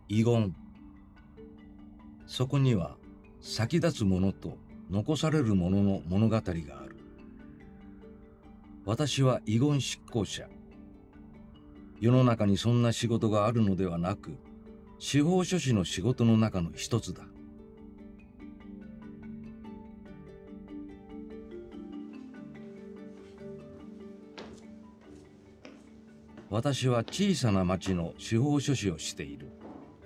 遺言。そこには先立つものと残されるものの物語がある。私は遺言執行者。世の中にそんな仕事があるのではなく、司法書士の仕事の中の一つだ。私は小さな町の司法書士をしている。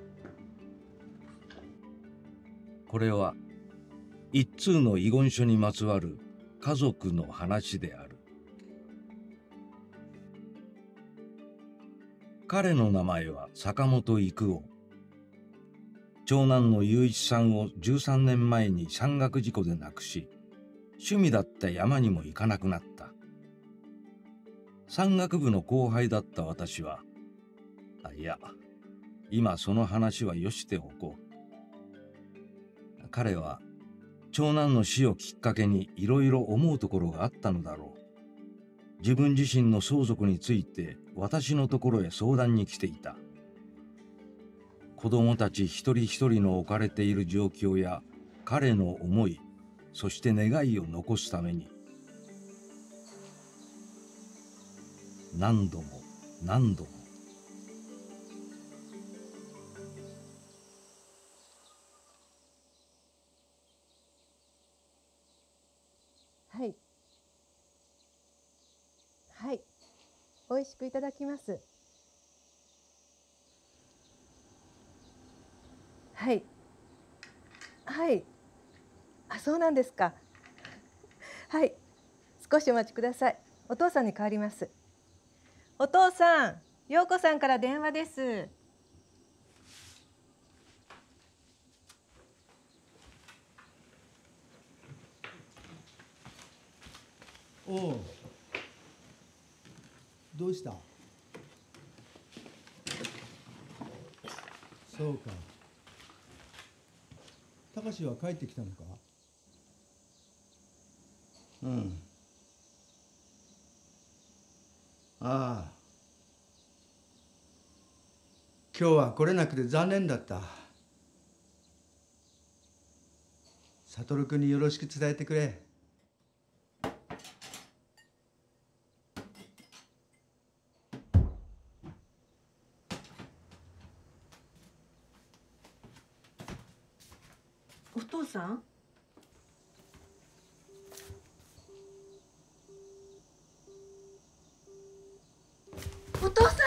これは一通の遺言書にまつわる家族の話である。彼の名前は坂本幾夫。長男の雄一さんを13年前に山岳事故で亡くし、趣味だった山にも行かなくなった。山岳部の後輩だった私は、いや、今その話はよしておこう。彼は長男の死をきっかけにいろいろ思うところがあったのだろう。自分自身の相続について私のところへ相談に来ていた。子供たち一人一人の置かれている状況や彼の思い、そして願いを残すために、何度も何度も。 はい。はい。美味しくいただきます。はい。はい。あ、そうなんですか。はい。少しお待ちください。お父さんに代わります。お父さん、陽子さんから電話です。 おう、どうした？そうか。高志は帰ってきたのか？うん。ああ。今日は来れなくて残念だった。悟君によろしく伝えてくれ。 お父さん？お父さん！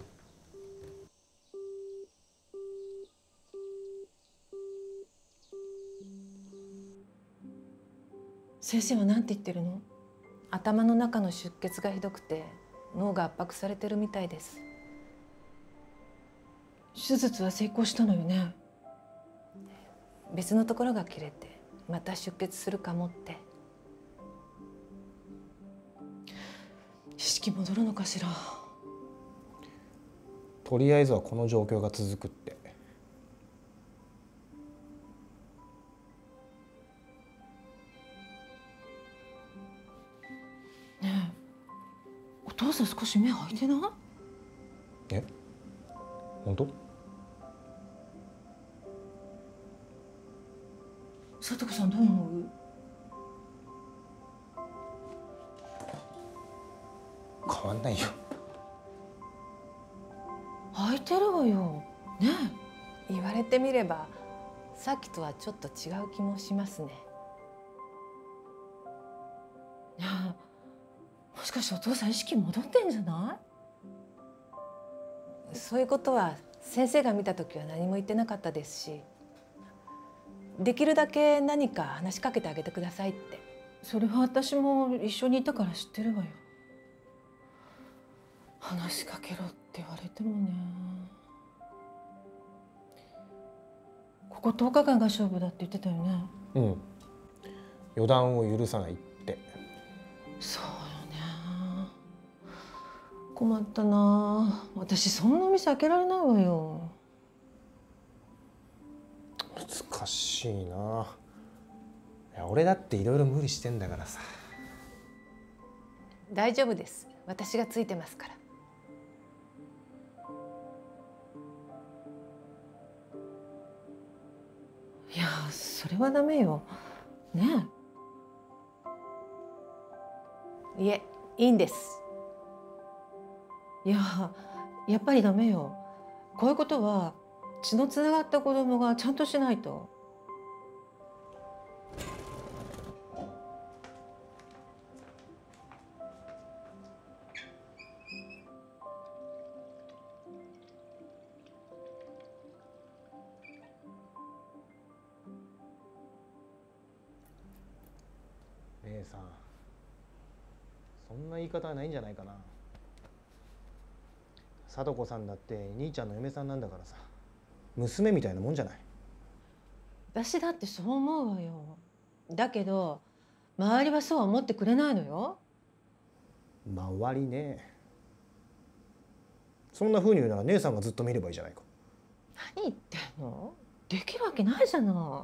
先生は何て言ってるの？頭の中の出血がひどくて脳が圧迫されてるみたいです。手術は成功したのよね？別のところが切れてまた出血するかもって。意識戻るのかしら？ とりあえずはこの状況が続くって。 ねえ、お父さん少し目開いてない？ え、本当？ 聡子さんどう思う？ 変わんないよ。 開いてるわよ。ねえ。言われてみればさっきとはちょっと違う気もしますね。ねえ、もしかしてお父さん意識戻ってんじゃない？そういうことは先生が見た時は何も言ってなかったですし、できるだけ何か話しかけてあげてくださいって。それは私も一緒にいたから知ってるわよ。話しかけろって言われてもね。ここ10日間が勝負だって言ってたよね。 うん。予断を許さないって。 そうよね。困ったな。私そんな店開けられないわよ。 難しいな。いや、俺だっていろいろ無理してんだからさ。 大丈夫です。私がついてますから。 いや、それはダメよ。ねえ。いえ、いいんです。いや、やっぱりダメよ。こういうことは血のつながった子供がちゃんとしないと。 姉さん、そんな言い方はないんじゃないかな。聡子さんだって兄ちゃんの嫁さんなんだからさ、娘みたいなもんじゃない。 私だってそう思うわよ。だけど周りはそうは思ってくれないのよ。 周りね。そんな風に言うなら姉さんがずっと見ればいいじゃないか。 何言ってんの？できるわけないじゃない。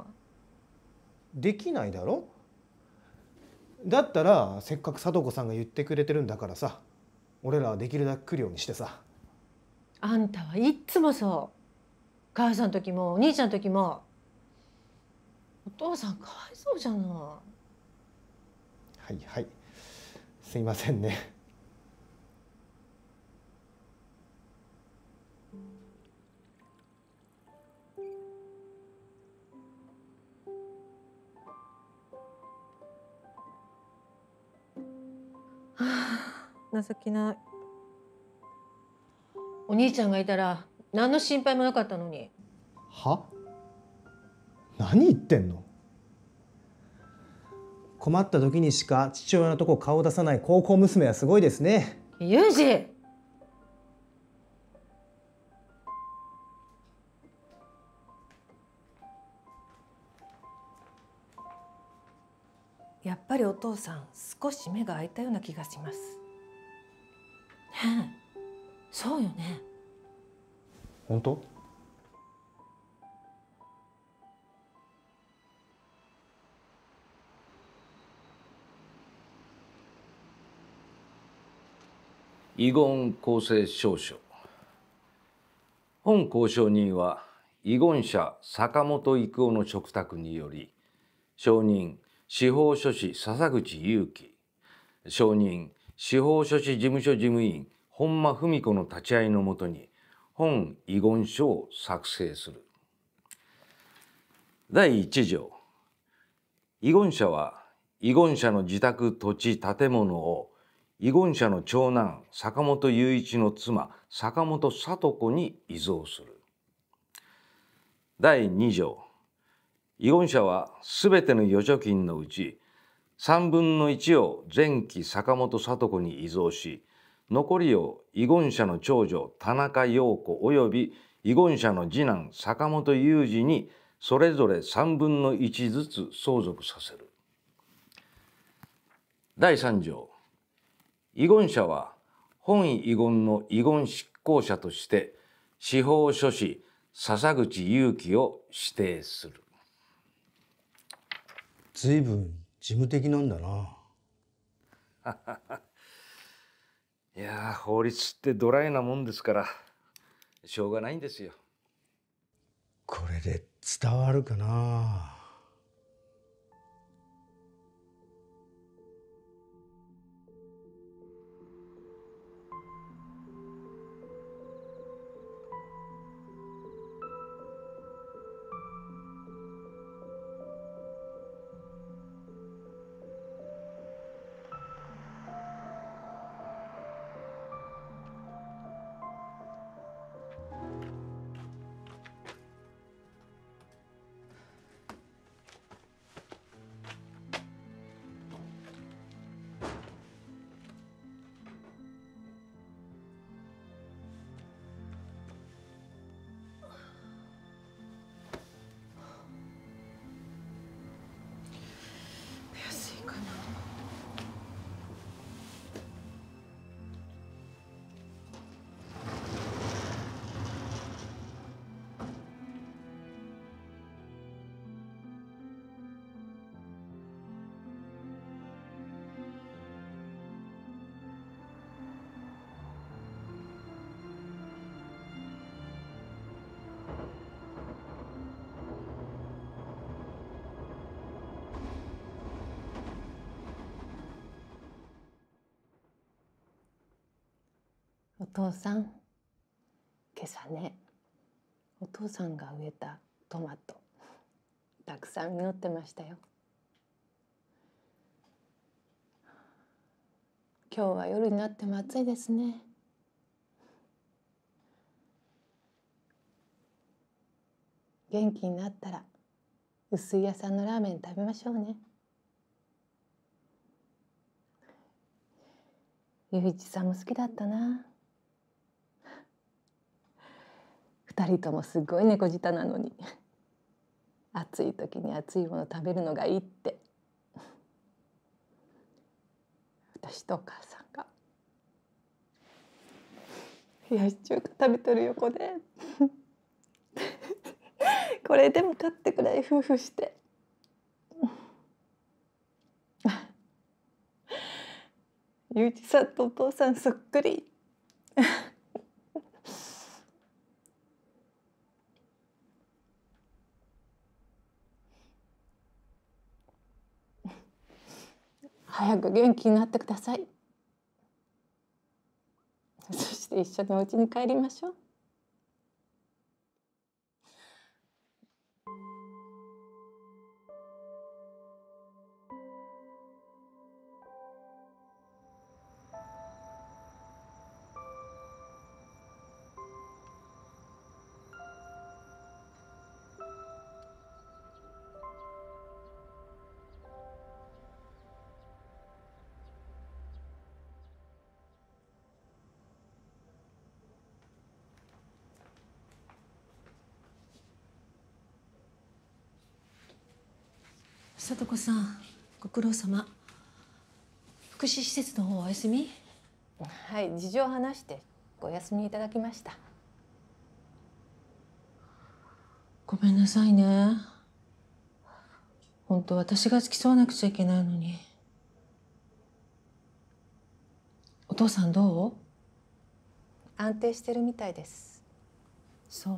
できないだろ。だったらせっかく聡子さんが言ってくれてるんだからさ、俺らはできるだけ来るようにしてさ。 あんたはいっつもそう。母さんの時もお兄ちゃんの時も。お父さんかわいそうじゃない。 はいはい、すいませんね。 はあ、情けない。お兄ちゃんがいたら何の心配もなかったのに。 は？何言ってんの？困った時にしか父親のとこ顔を出さない高校娘はすごいですね。 ユージ。やっぱりお父さん少し目が開いたような気がします。ねえ、そうよね。 本当？ 遺言公正証書。本公証人は遺言者坂本郁夫の嘱託により、証人司法書士笹口祐樹、証人司法書士事務所事務員本間文子の立ち会いのもとに本遺言書を作成する。第1条。遺言者は遺言者の自宅土地建物を遺言者の長男坂本雄一の妻坂本聡子に遺贈する。第2条。遺言者はすべての預貯金のうち3分の1を前期坂本聡子に遺贈し、残りを遺言者の長女田中陽子及び遺言者の次男坂本雄二にそれぞれ3分の1ずつ相続させる。第3条。遺言者は本遺言の遺言執行者として司法書士笹口祐樹を指定する。 随分事務的なんだな。 いやー、法律ってドライなもんですからしょうがないんですよ。 これで伝わるかな。 お父さん、今朝ね、お父さんが植えたトマトたくさん実ってましたよ。今日は夜になっても暑いですね。元気になったら薄い屋さんのラーメン食べましょうね。雄一さんも好きだったな。二人ともすごい猫舌なのに暑い時に暑いもの食べるのがいいって私とお母さんが冷やし中華食べてる横でこれでもかってくらい夫婦して雄一さんとお父さんそっくり。早く元気になってください。そして一緒にお家に帰りましょう。 聡子さん、ご苦労様。福祉施設の方はお休み？ はい、事情を話してお休みいただきました。 ごめんなさいね。本当私が付き添わなくちゃいけないのに。お父さんどう？ 安定してるみたいです。 そう。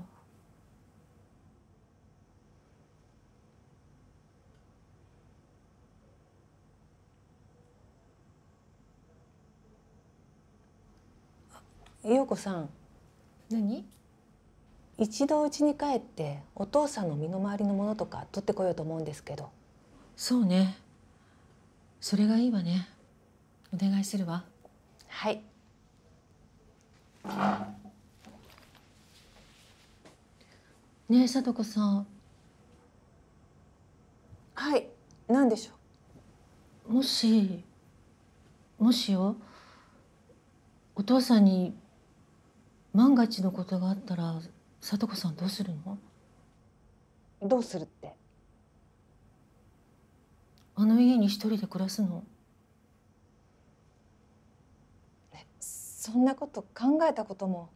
陽子さん、 何？ 一度家に帰ってお父さんの身の回りのものとか取ってこようと思うんですけど。 そうね。それがいいわね。お願いするわ。 はい。 ねえ、聡子さん。 はい、何でしょう。 もしよ、お父さんに万が一のことがあったら、聡子さんどうするの？ どうするって？ あの家に一人で暮らすの？ そんなこと考えたことも。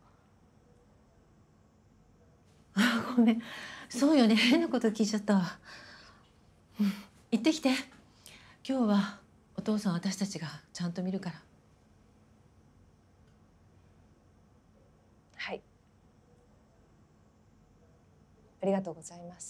あ、ごめん。そうよね。変なこと聞いちゃったわ。行ってきて。今日はお父さん私たちがちゃんと見るから。 はい。ありがとうございます。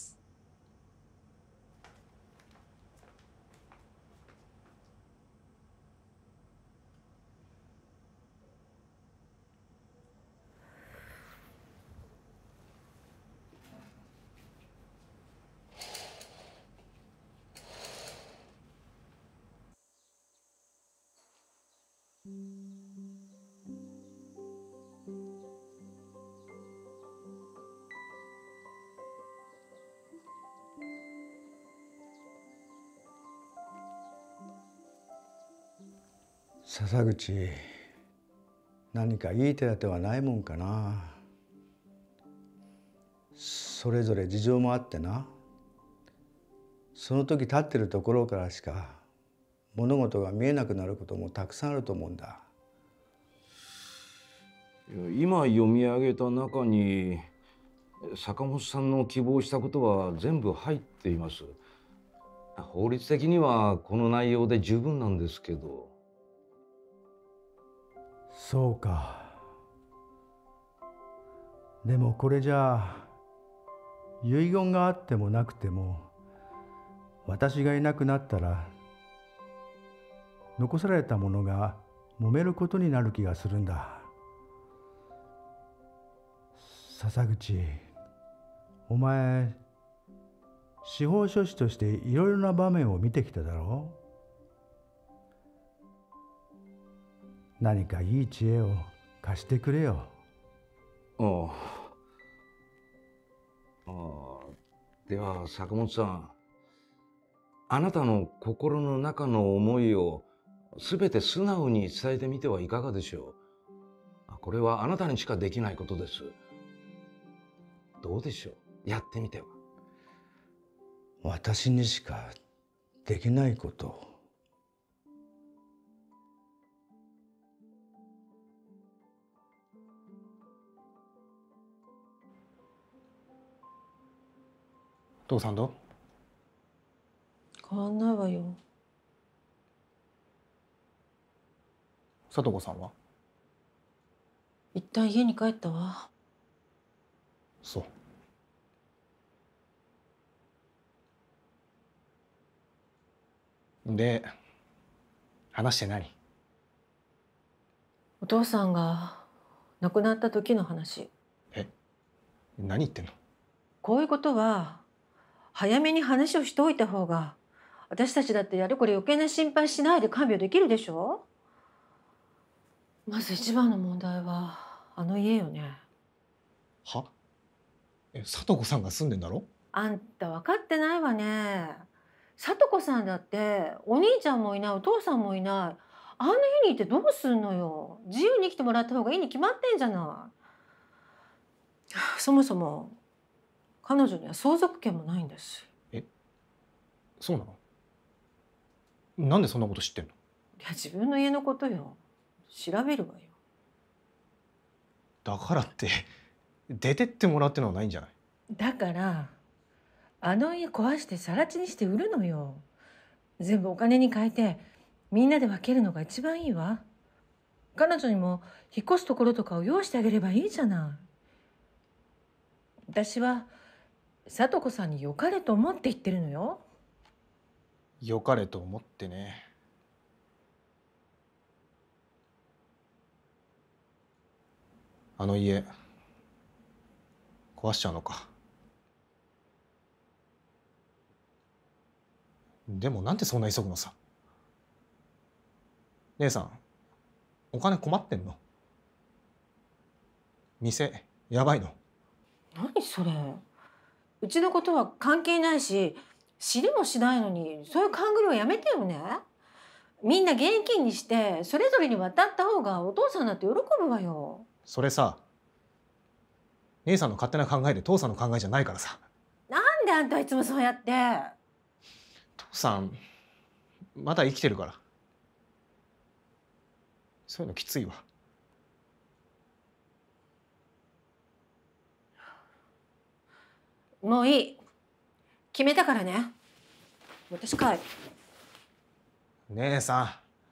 笹口、何かいい手立てはないもんかな。それぞれ事情もあってな、その時立ってるところからしか物事が見えなくなることもたくさんあると思うんだ。 今読み上げた中に坂本さんの希望したことは全部入っています。法律的にはこの内容で十分なんですけど。 そうか。でもこれじゃあ遺言があってもなくても私がいなくなったら残されたものが揉めることになる気がするんだ。 笹口、お前司法書士としていろいろな場面を見てきただろう。何かいい知恵を貸してくれよ。 ああ、では坂本さん、あなたの心の中の思いをすべて素直に伝えてみてはいかがでしょう。これはあなたにしかできないことです。どうでしょう、やってみては。 私にしかできないこと。 父さんどう？ 変わんないわよ。 聡子さんは？ 一旦家に帰ったわ。 そう。で、話して何？ お父さんが亡くなった時の話。 え、何言ってんの？ こういうことは早めに話をしておいた方が、私たちだってやるこれ余計な心配しないで看病できるでしょ。まず一番の問題はあの家よね。 は？聡子さんが住んでんだろ？ あんた分かってないわね。聡子さんだってお兄ちゃんもいない、お父さんもいない、あんな家にいてどうすんのよ。自由に生きてもらった方がいいに決まってんじゃない。そもそも彼女には相続権もないんだし。 そうなの？なんでそんなこと知ってんの？ いや、自分の家のことよ。調べるわよ。 だからって出てってもらうってのはないんじゃない？ だからあの家壊して更地にして売るのよ。全部お金に変えてみんなで分けるのが一番いいわ。彼女にも引っ越すところとかを用意してあげればいいじゃない。私は聡子さんに良かれと思って言ってるのよ。 良かれと思ってね。あの家壊しちゃうのか。でもなんでそんな急ぐのさ。姉さん、お金困ってんの？店やばいの？ 何それ。うちのことは関係ないし知りもしないのに、そういう勘繰りはやめてよね。みんな現金にしてそれぞれに渡った方がお父さんだって喜ぶわよ。 それさ、姉さんの勝手な考えで父さんの考えじゃないからさ。 なんであんたいつもそうやって。 父さんまだ生きてるから、そういうのきついわ。 もういい。決めたからね。私帰る。 姉さん。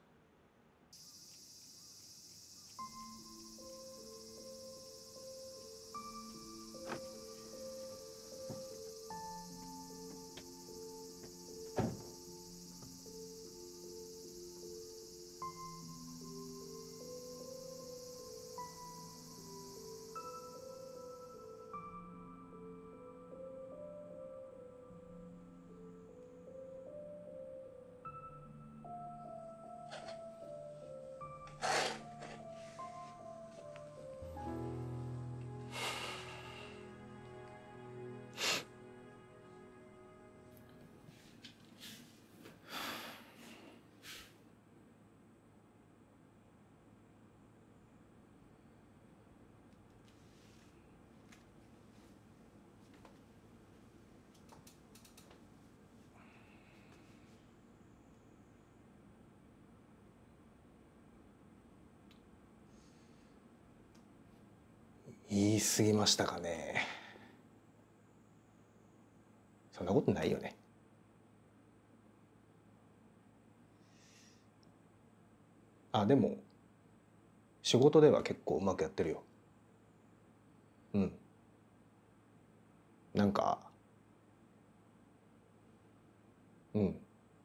言い過ぎましたかね。そんなことないよね。あ、でも仕事では結構うまくやってるよ。うん。なんか、うん。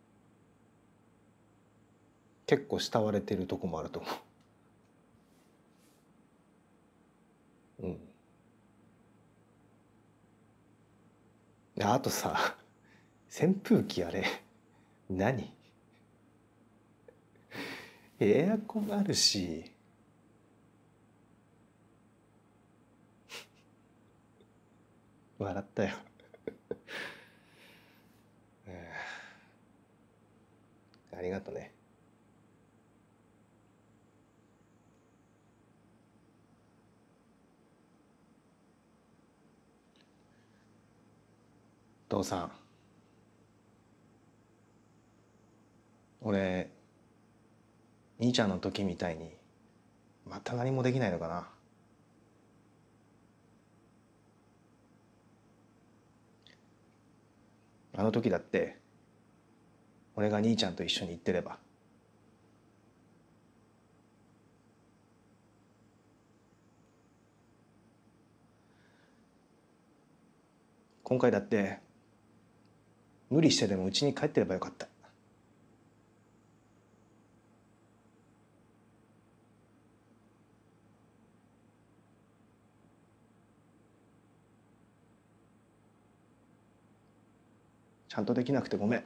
結構慕われてるとこもあると思う。うん。 あとさ、扇風機あれ何？エアコンあるし。笑ったよ。ありがとね。父さん、俺兄ちゃんの時みたいにまた何もできないのかな。あの時だって俺が兄ちゃんと一緒に行ってれば、今回だって無理してでも家に帰ってればよかった。ちゃんとできなくてごめん。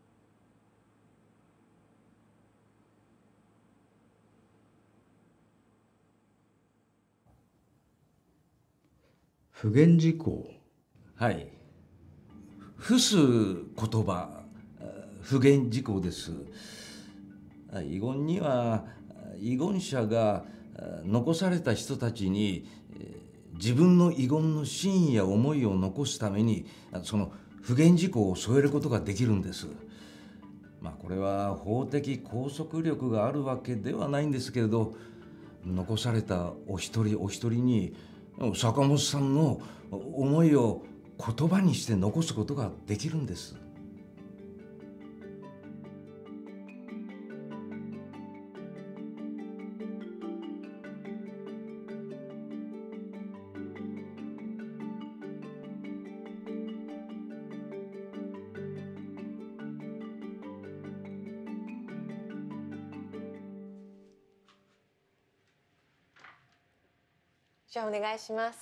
不言事項。 はい。伏す言葉、不言事項です。遺言には遺言者が残された人たちに自分の遺言の真意や思いを残すためにその不言事項を添えることができるんです。これは法的拘束力があるわけではないんですけれど、残されたお一人お一人に坂本さんの思いを言葉にして残すことができるんです。 じゃあお願いします。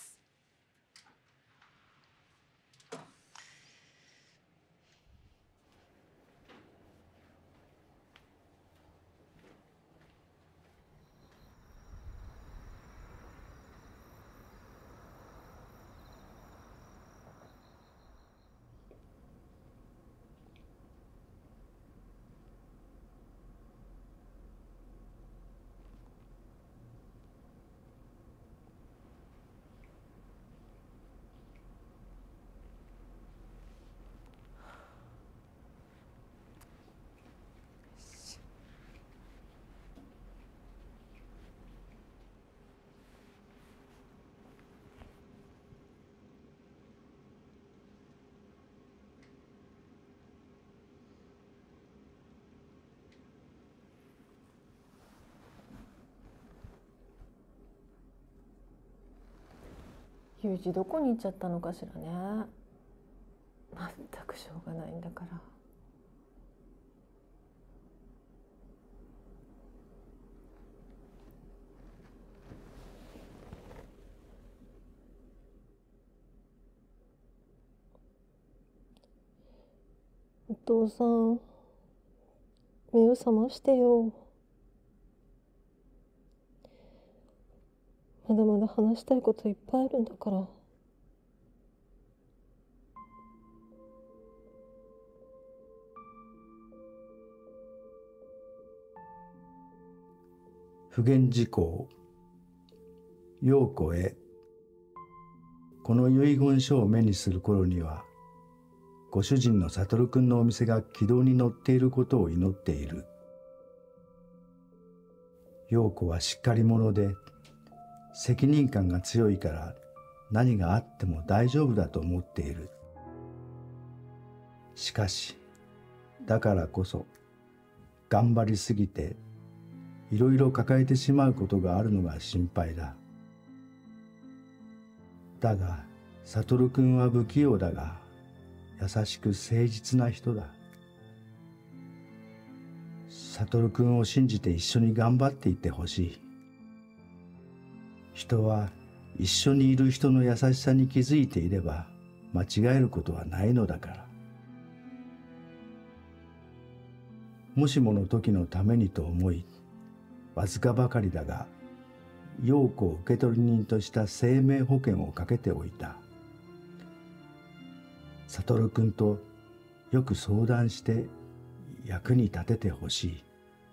ユージどこに行っちゃったのかしらね。まったくしょうがないんだから。お父さん、目を覚ましてよ。まだまだ話したいこといっぱいあるんだから。 不言事項。陽子へ。この遺言書を目にする頃には、ご主人の悟君のお店が軌道に乗っていることを祈っている。陽子はしっかり者で、責任感が強いから何があっても大丈夫だと思っている。しかし、だからこそ頑張りすぎていろいろ抱えてしまうことがあるのが心配だ。だが、悟君は不器用だが優しく誠実な人だ。悟君を信じて一緒に頑張っていってほしい。人は一緒にいる人の優しさに気づいていれば間違えることはないのだから。もしもの時のためにと思い、わずかばかりだが陽子を受取人とした生命保険をかけておいた。悟君とよく相談して役に立ててほしい。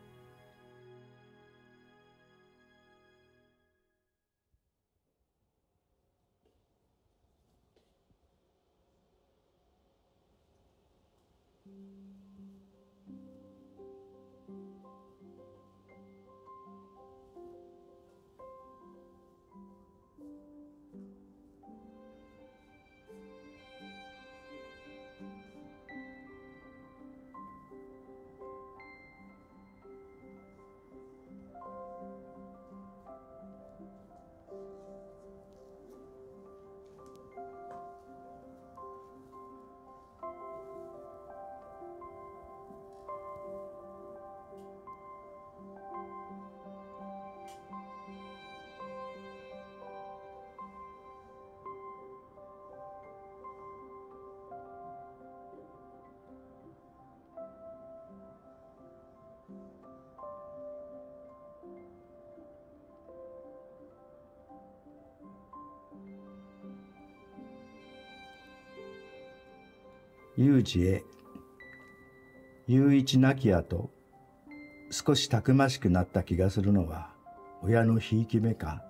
有事へ。雄一亡き後、少したくましくなった気がするのは親のひいき目か。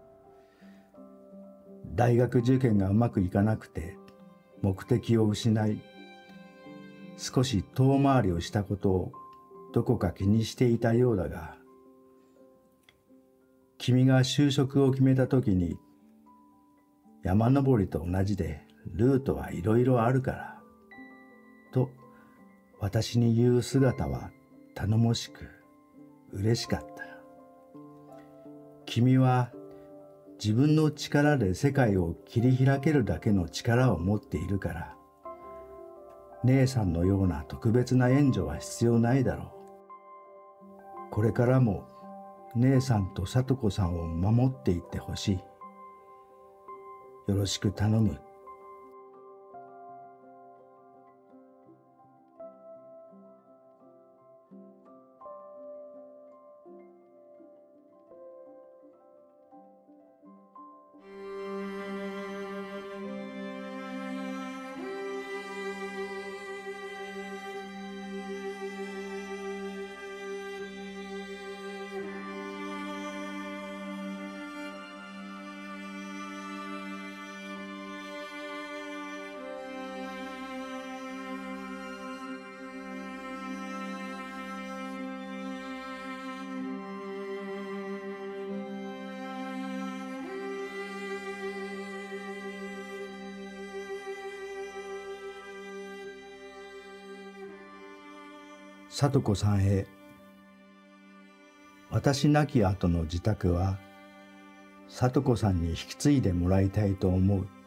大学受験がうまくいかなくて目的を失い、少し遠回りをしたことをどこか気にしていたようだが、君が就職を決めた時に、山登りと同じでルートはいろいろあるからと私に言う姿は頼もしく嬉しかった。君は自分の力で世界を切り開けるだけの力を持っているから、姉さんのような特別な援助は必要ないだろう。これからも姉さんと聡子さんを守っていってほしい。よろしく頼む。聡子さんへ。私亡き後の自宅は聡子さんに引き継いでもらいたいと思う。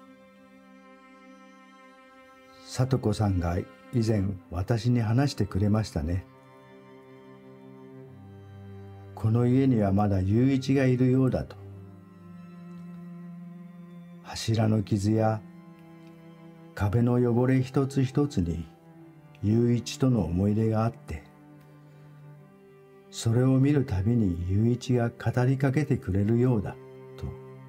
聡子さんが以前私に話してくれましたね。この家にはまだ雄一がいるようだと。柱の傷や壁の汚れ一つ一つに雄一との思い出があって、それを見るたびに雄一が語りかけてくれるようだと。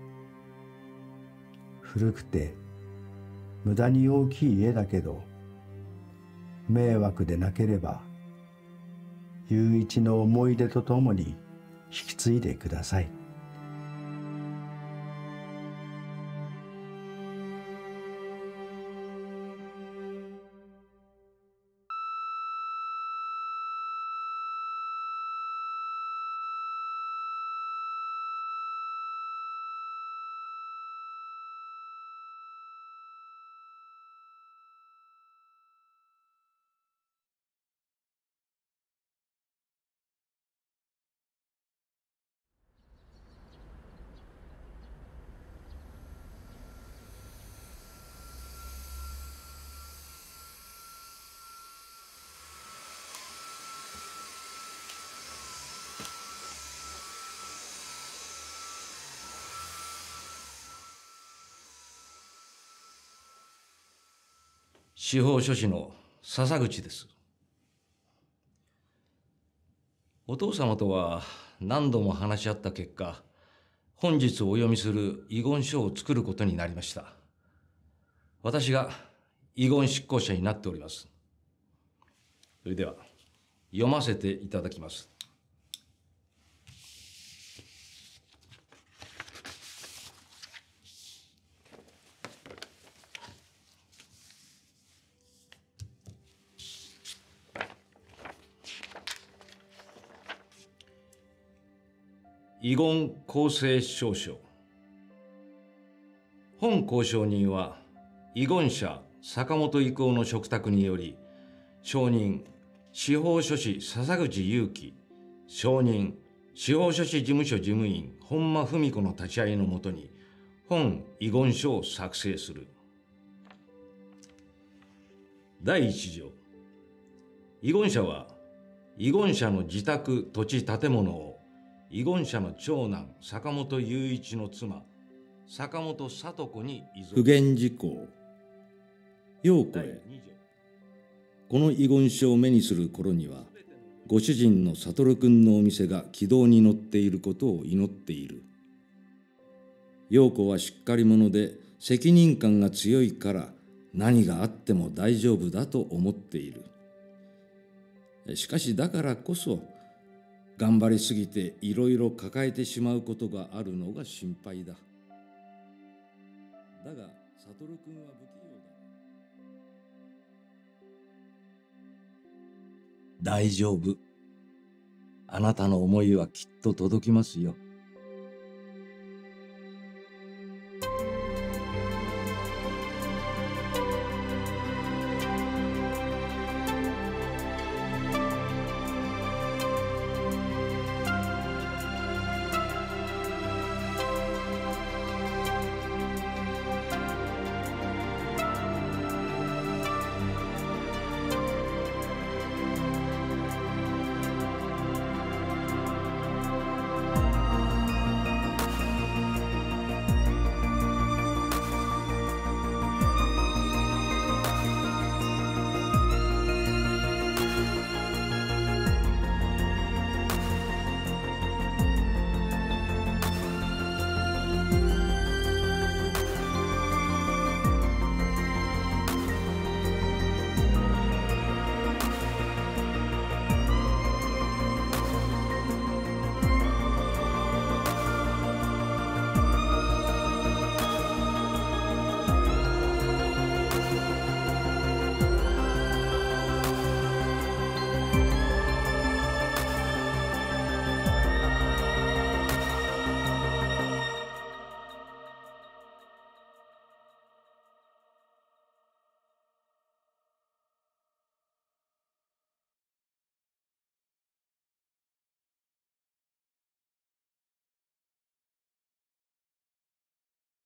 古くて無駄に大きい家だけど、迷惑でなければ雄一の思い出とともに引き継いでください。 司法書士の笹口です。お父様とは何度も話し合った結果、本日お読みする遺言書を作ることになりました。私が遺言執行者になっております。それでは読ませていただきます。遺言公正証書。本公証人は遺言者坂本郁夫の嘱託により、証人司法書士笹口祐樹、証人司法書士事務所事務員本間文子の立ち会いのもとに本遺言書を作成する。第一条、遺言者は遺言者の自宅土地建物を遺言者の長男坂本雄一の妻坂本聡子に遺贈。 不言事項。要子へ。この遺言書を目にする頃には、ご主人の悟君のお店が軌道に乗っていることを祈っている。要子はしっかり者で責任感が強いから何があっても大丈夫だと思っている。しかしだからこそ、頑張りすぎていろいろ抱えてしまうことがあるのが心配だ。だが、悟君は不器用だ。 大丈夫。あなたの思いはきっと届きますよ。